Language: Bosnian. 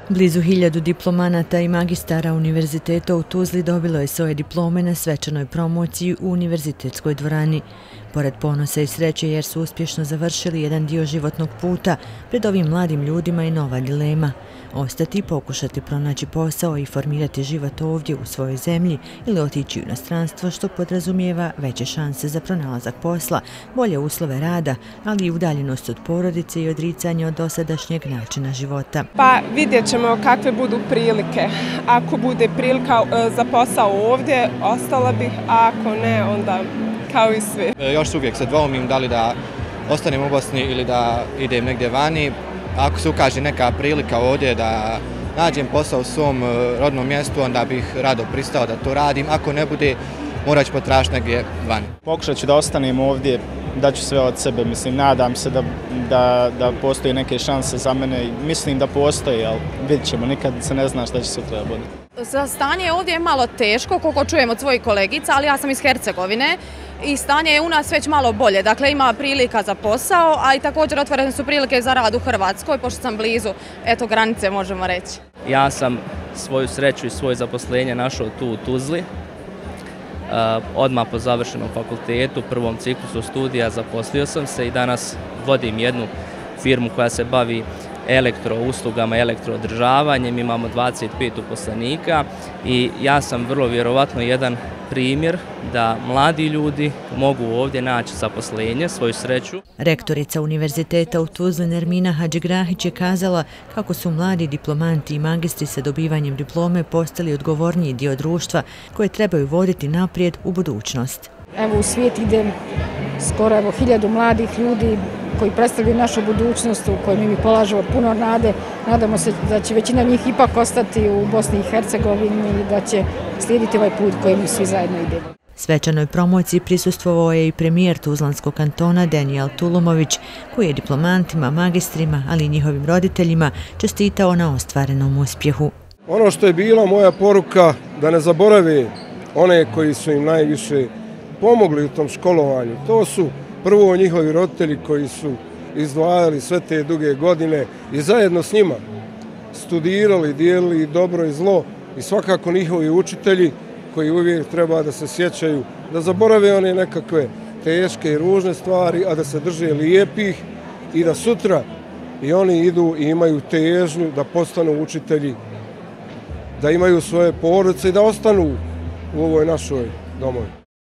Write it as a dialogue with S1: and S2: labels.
S1: Blizu 1000 diplomanata i magistara univerziteta u Tuzli dobilo je svoje diplome na svečanoj promociji u univerzitetskoj dvorani. Pored ponosa i sreće jer su uspješno završili jedan dio životnog puta, pred ovim mladim ljudima je nova dilema. Ostati, pokušati pronaći posao i formirati život ovdje u svojoj zemlji ili otići u inostranstvo, što podrazumijeva veće šanse za pronalazak posla, bolje uslove rada, ali i udaljenost od porodice i odricanje od dosadašnjeg načina života.
S2: Pa vidjet ćemo kakve budu prilike. Ako bude prilika za posao ovdje, ostala bih, a ako ne, onda kao i svi.
S3: Još uvijek se dvoumim da li da ostanem u Bosni ili da idem negdje vani. Ako se ukaže neka prilika ovdje da nađem posao u svom rodnom mjestu, onda bih rado pristao da to radim. Ako ne bude, morat ću potražiti negdje vani.
S4: Pokušat ću da ostanem ovdje, daću sve od sebe. Nadam se da postoji neke šanse za mene. Mislim da postoji, ali vidjet ćemo, nikad se ne zna šta će sutra bude.
S5: Za stanje ovdje je malo teško, koliko čujem od svojih kolegica, ali ja sam iz Hercegovine i stanje je u nas već malo bolje. Dakle, ima prilika za posao, a i također otvorene su prilike za rad u Hrvatskoj, pošto sam blizu, granice možemo reći.
S6: Ja sam svoju sreću i svoje zaposlenje našao tu u Tuzli. Odmah po završenom fakultetu, prvom ciklusu studija, zaposlio sam se i danas vodim jednu firmu koja se bavi elektrouslugama i elektroodržavanjem. Imamo 25 uposlenika i ja sam vrlo vjerovatno jedan primjer da mladi ljudi mogu ovdje naći zaposlenje, svoju sreću.
S1: Rektorica Univerziteta u Tuzli Nermina Hadžigrahić je kazala kako su mladi diplomanti i magistri sa dobivanjem diplome postali odgovorniji dio društva koje trebaju voditi naprijed u budućnost.
S7: Evo u svijet ide skoro 1000 mladih ljudi koji predstavljaju našu budućnost, u kojoj mi polažemo puno nade. Nadamo se da će većina njih ipak ostati u Bosni i Hercegovini i da će slijediti ovaj put kojim svi zajedno idemo.
S1: Svečanoj promociji prisustvovao je i premijer Tuzlanskog kantona Denijel Tulumović, koji je diplomantima, magistrima, ali i njihovim roditeljima čestitao na ostvarenom uspjehu.
S8: Ono što je bila moja poruka, da ne zaborave one koji su im najviše pomogli u tom školovanju. To su prvo njihovi roditelji koji su izdvajali sve te duge godine i zajedno s njima studirali, dijelili dobro i zlo, i svakako njihovi učitelji koji uvijek treba da se sjećaju, da zaborave one nekakve teške i ružne stvari, a da se drže lijepih i da sutra i oni idu i imaju težnju da postanu učitelji, da imaju svoje porodice i da ostanu u ovoj našoj domovini.